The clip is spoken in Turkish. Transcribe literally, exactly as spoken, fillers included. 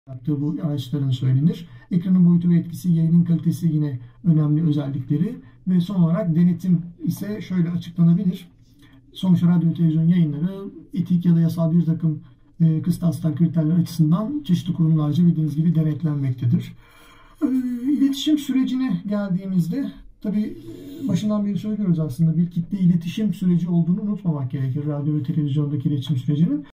yaptığı bu araçların söylenir. Ekranın boyutu ve etkisi, yayının kalitesi yine önemli özellikleri ve son olarak denetim ise şöyle açıklanabilir. Sonuçta radyo televizyon yayınları etik ya da yasal bir takım e, kıstaslar, kriterler açısından çeşitli kurumlarca bildiğiniz gibi denetlenmektedir. E, iletişim sürecine geldiğimizde tabii başından beri söylüyoruz aslında bir kitle iletişim süreci olduğunu unutmamak gerekir radyo ve televizyondaki iletişim sürecinin.